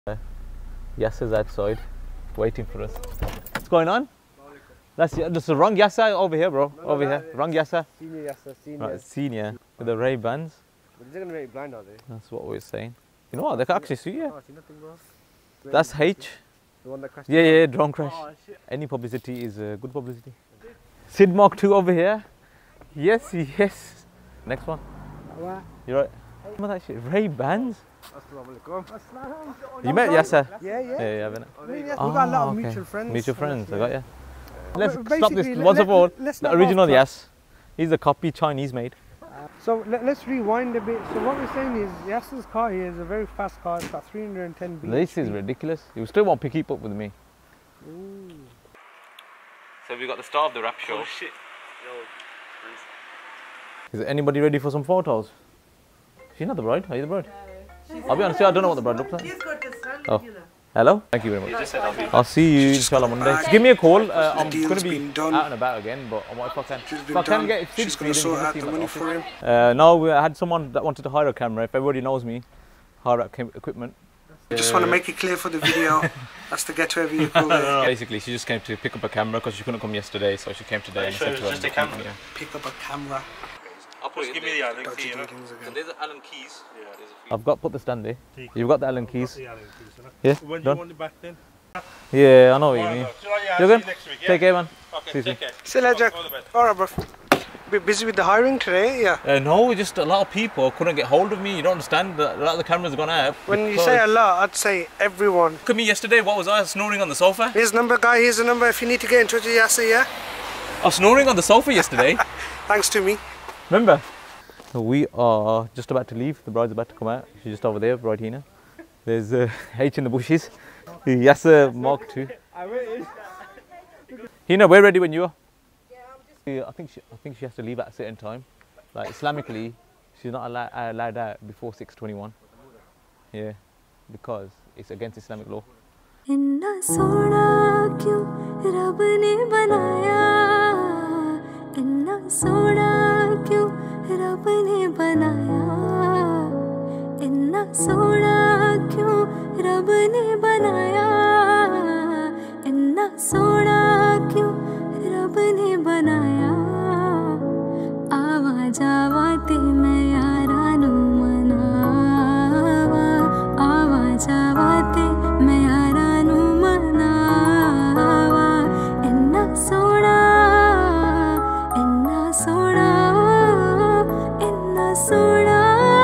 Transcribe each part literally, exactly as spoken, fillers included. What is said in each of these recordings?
Yasser's outside, waiting for us. What's going on? That's just the wrong Yasser over here, bro. No, over no, here, wrong Yasser. Senior Yasser, senior. Right, senior with the Ray Bans. But they're gonna make blind, are they? That's what we're saying. You know what? They can actually see you. Oh, I see nothing, bro. That's H. The one that crashed. Yeah, yeah, drone crash. Oh, any publicity is uh, good publicity. Sid Mark two over here. Yes, yes. Next one. What? You're right. What that shit? Ray Bans. Assalamualaikum. You met Yasser? Yeah, yeah. Yeah, yeah, haven't I mean, yes, we've got a lot of mutual friends. Mutual friends, yeah. I got you. Let's But stop this let, once let, of all. The original Yas. He's a copy Chinese made. Uh, so let, let's rewind a bit. So what we're saying is Yasser's car here is a very fast car. It's got three hundred ten B H P. This is ridiculous. You still won't pick up with me. Ooh. So we got the star of the rap show. Oh shit. Yo, nice. Is anybody ready for some photos? She's not the bride. Are you the bride? No. I'll be honest, I don't know what the bride looks like. He's got the sun, oh. you know. Hello? Thank you very much. just said I'll, be I'll see you inshallah Monday. Just give me a call. Uh, I'm going to be done. out and about again, but what if I can? If I can done. get She's going to sort out the money for him. Uh, no, we had someone that wanted to hire a camera. If everybody knows me, hire out equipment. I just want to make it clear for the video. That's the getaway vehicle. no, no, no. Basically, she just came to pick up a camera because she couldn't come yesterday, so she came today. And sure said it to was just a camera. Yeah. Pick up a camera. I'll put it give me the Allen key, you know? So there's the Allen keys. Yeah, there's a few. I've got put the stand there. You've got the Allen keys. The Allen keys, yeah. When do done? you want it back then? Yeah, I know what you Right, mean. no. Yeah, You're good? next week, yeah? Take care, man. Okay, See take you care. See you later, Jack. Alright, bro. Bit busy with the hiring today, yeah? Uh, no, just a lot of people couldn't get hold of me. You don't understand. A lot of the cameras have gone out. When you say a lot, I'd say everyone. Look at me yesterday. What was I? Snoring on the sofa? Here's the number, guy. Here's the number if you need to get in touch with Yasser, yeah? I was snoring on the sofa yesterday. Thanks to me. Remember? So we are just about to leave. The bride's about to come out. She's just over there, bride Heena. There's uh, H in the bushes. Yasser Mark two. Heena, we're ready when you are. Yeah, I think she, I think she has to leave at a certain time. Like Islamically, she's not allowed, uh, allowed out before six twenty-one. Yeah, because it's against Islamic law. इन्ना सोना क्यों रब ने बनाया इन्ना सोना क्यों रब ने बनाया इन्ना सोना क्यों रब ने बनाया इन्ना सोना क्यों रब ने बनाया आवा जावा ते मैं यारा नू मनावा आवा जावा ते मैं यारा नू मनावा इन्ना सोना इन्ना सोना इन्ना सोना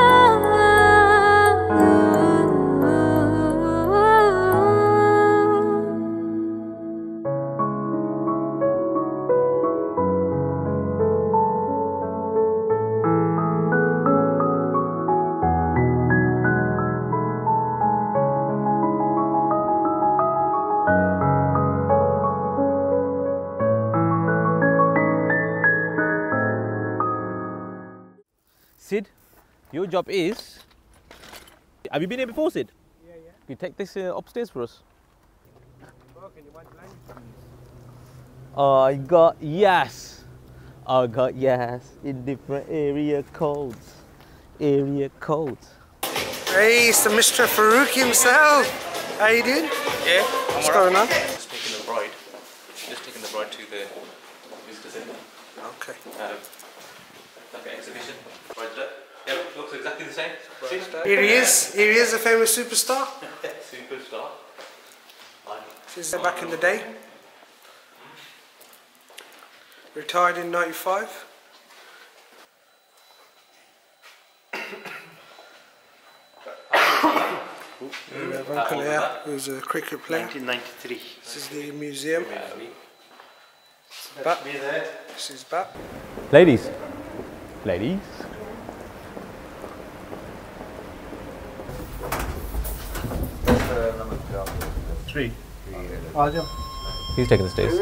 Sid, your job is. Have you been here before, Sid? Yeah, yeah. Can you take this uh, upstairs for us? Bro, can you mind blind? I got yes. I got yes in different area codes. Area codes. Hey, it's the Mister Farouk himself. How you doing? Yeah. What's going on? Just taking the bride. Just taking the bride to the visitor centre. Okay. Um, like an exhibition. Right there. Yeah, looks exactly the same. Here he is. Here he is, a famous superstar. Superstar. This is back in the day. Retired in ninety-five. And we have Uncle here, who's a cricket player. nineteen ninety-three. This is the museum. Bat. This is Bat. Ladies. Ladies. Three. He's taking the stairs.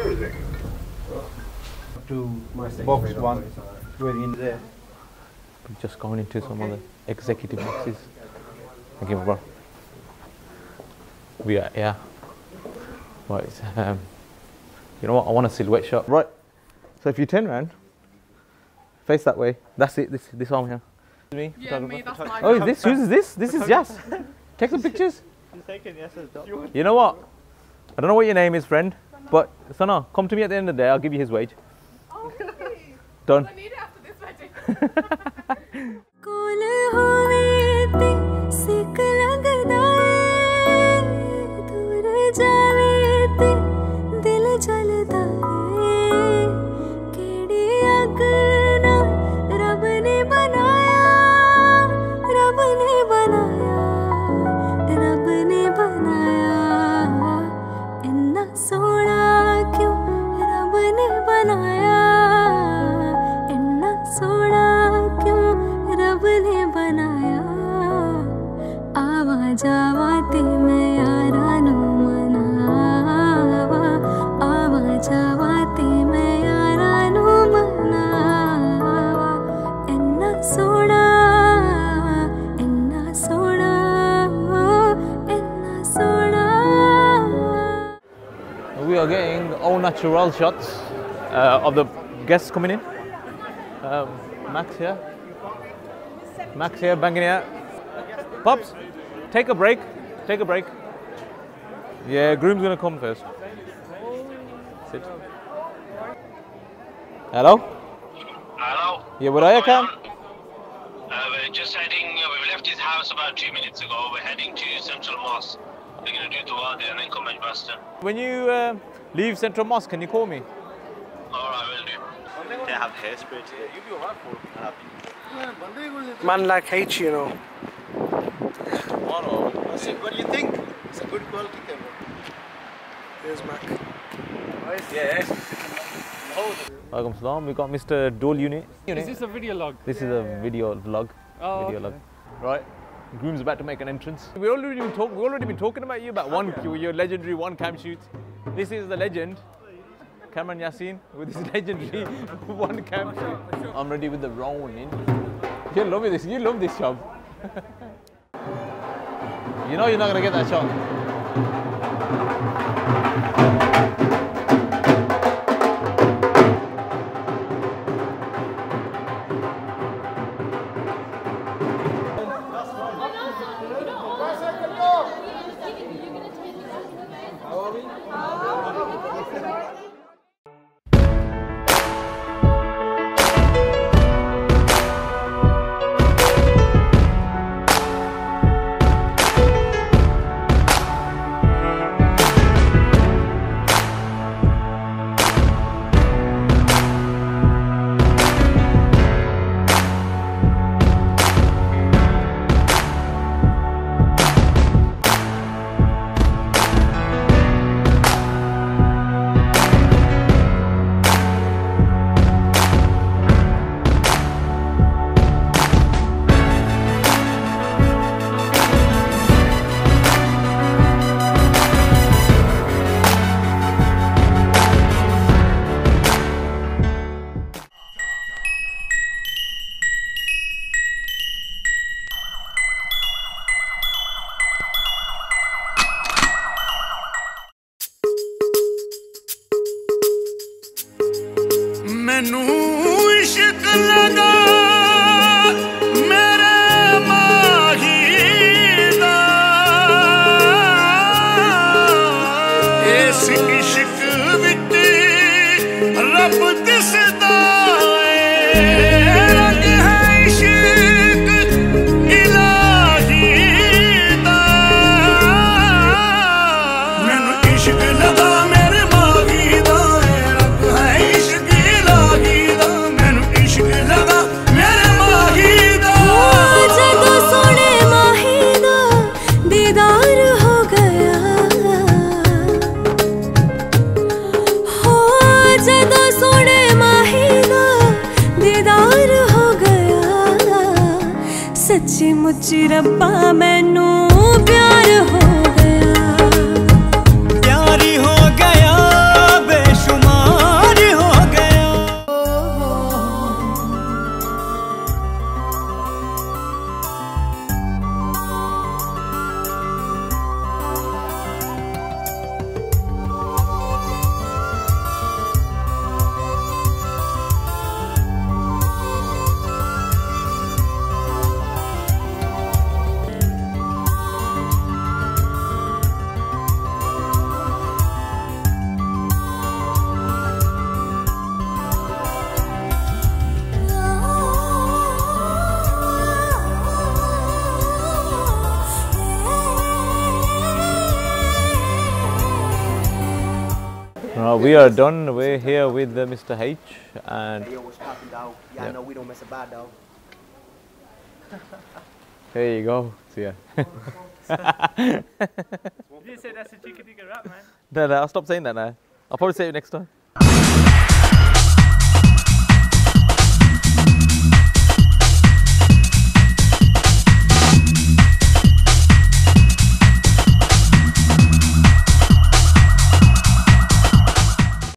To box one, we're in there. We've just gone into some of the executive boxes. Thank you, bro. We are, yeah. Right, um, you know what? I want a silhouette shot. Right. So if you turn around, face that way. That's it. This this arm here. Me. Yeah, me. That's my Oh, is this? Who's this? This is Jas. Take some pictures. You know what? I don't know what your name is, friend, but Sana, come to me at the end of the day. I'll give you his wage. Oh, really? Done. I need it after this wedding. We are getting all natural shots uh, of the guests coming in. Um, Max here. Max here, banging here. Pops, take a break. Take a break. Yeah, groom's gonna come first. Sit. Hello? Hello. Yeah, what are you, Cam? Uh, we're just heading, uh, we left his house about two minutes ago. We're heading to Central Mosque. We're going to do Dua there and then come Edgbaston. When you uh, leave Central Mosque, can you call me? Alright, will do. They have hairspray today. You'll be alright for it. Man like H, you know. What do you think? It's a good quality camera. There's Mac. Yeah. Welcome, Salam. We got Mister Dole Unit. Is this a video log? This is a video vlog. Oh, video okay. log. Right. Groom's about to make an entrance. We already been talk. We already been talking about you about one your legendary one cam shoot. This is the legend, Cameron Yassin, with his legendary one cam shoot. I'm ready with the rolling. You love this. You love this job. You know you're not gonna get that shot. मैनू इश्क लगा मेरे माही दा इस इश्क विच रब दिसदा रंग है इश्क इलाही दा मैनू इश्क लगा मेरे माही दा रब है इश्क इलाही दा मैनू इश्क लगा मेरे माही दा जदों सोने माही दा दीदार हो गया हो जदों सोने माही दा दीदार हो गया सच्ची मुच्ची रब्बा मैनू प्यार हो गया प्यारी हो गया बेशुमार हो गया Uh, we are done. We're here with uh, Mister H and Hey, yo, what's poppin', dog? Yeah, I Yep. know we don't mess about, dog. there you go. See ya. You didn't say that's a chicken nigga rap, man. No, no, I'll stop saying that now. I'll probably say it next time.